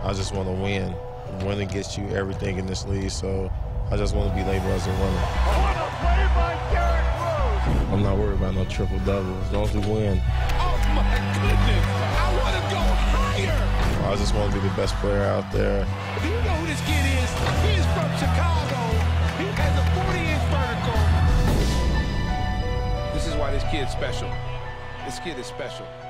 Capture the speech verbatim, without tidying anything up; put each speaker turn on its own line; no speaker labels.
I just want to win. Winning gets you everything in this league, so I just want to be labeled as a winner.
What a play by Derrick Rose!
I'm not worried about no triple-double as long as we win.
Oh, my goodness! I want to go higher!
I just want to be the best player out there.
Do you know who this kid is? He is from Chicago. He has a forty inch vertical. This is why this kid's special. This kid is special.